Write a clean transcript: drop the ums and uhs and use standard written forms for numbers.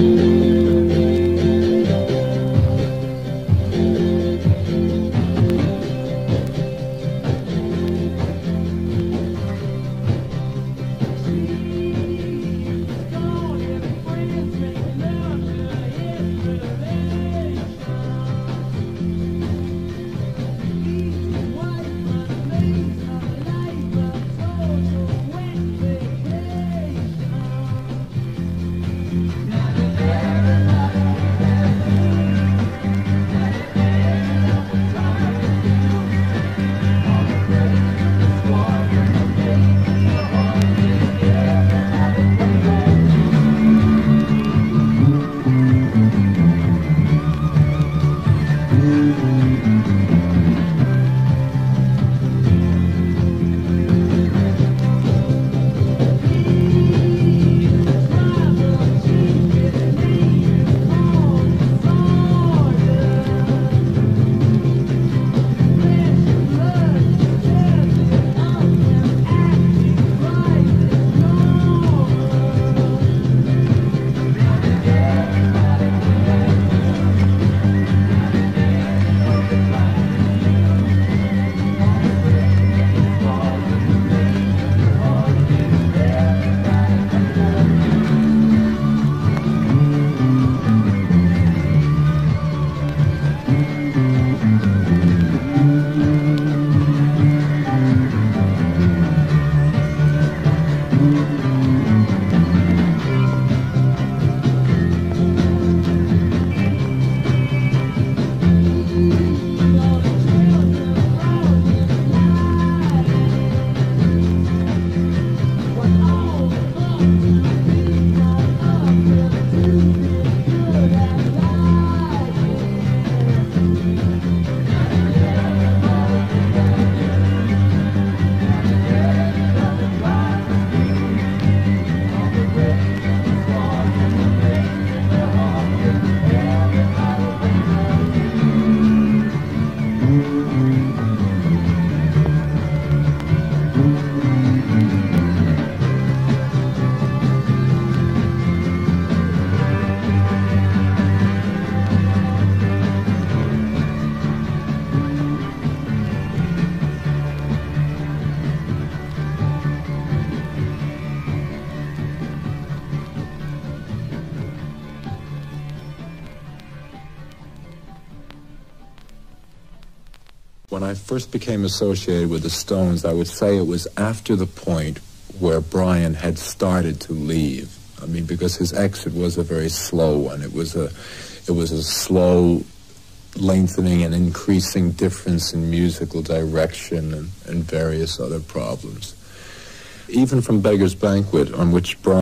When I first became associated with the Stones, I would say it was after the point where Brian had started to leave. I mean, because his exit was a very slow one. It was a slow lengthening and increasing difference in musical direction and various other problems. Even from Beggar's Banquet, on which Brian